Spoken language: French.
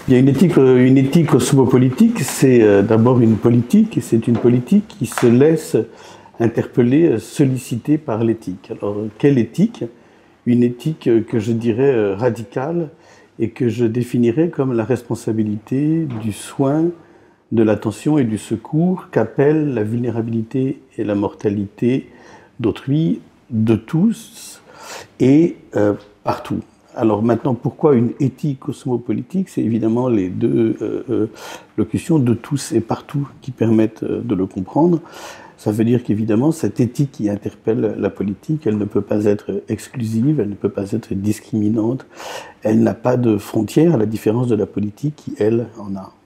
Il y a une éthique cosmopolitique, c'est d'abord une politique, et c'est une politique qui se laisse interpeller, solliciter par l'éthique. Alors, quelle éthique? Une éthique que je dirais radicale et que je définirais comme la responsabilité du soin, de l'attention et du secours qu'appelle la vulnérabilité et la mortalité d'autrui, de tous et partout. Alors maintenant, pourquoi une éthique cosmopolitique? C'est évidemment les deux locutions de tous et partout qui permettent de le comprendre. Ça veut dire qu'évidemment, cette éthique qui interpelle la politique, elle ne peut pas être exclusive, elle ne peut pas être discriminante, elle n'a pas de frontières, à la différence de la politique qui, elle, en a.